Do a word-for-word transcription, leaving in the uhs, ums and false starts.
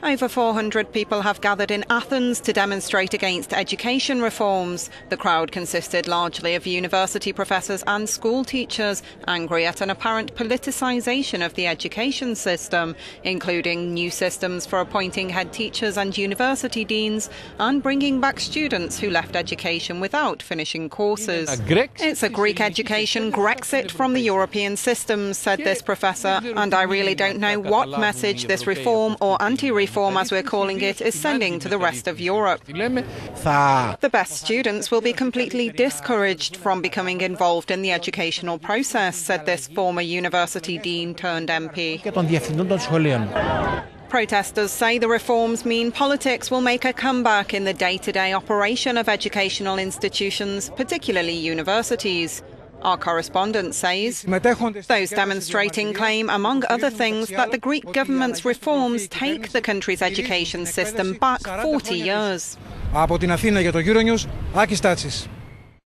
Over four hundred people have gathered in Athens to demonstrate against education reforms. The crowd consisted largely of university professors and school teachers, angry at an apparent politicisation of the education system, including new systems for appointing head teachers and university deans, and bringing back students who left education without finishing courses. It's a Greek education Grexit from the European system, said this professor, and I really don't know what message this reform or anti-reform, as we're calling it, is sending to the rest of Europe. The best students will be completely discouraged from becoming involved in the educational process, said this former university dean turned M P. Protesters say the reforms mean politics will make a comeback in the day-to-day operation of educational institutions, particularly universities. Our correspondent says those demonstrating claim, among other things, that the Greek government's reforms take the country's education system back forty years. Από την Αθήνα για το Euronews, Άκης Τάτσης.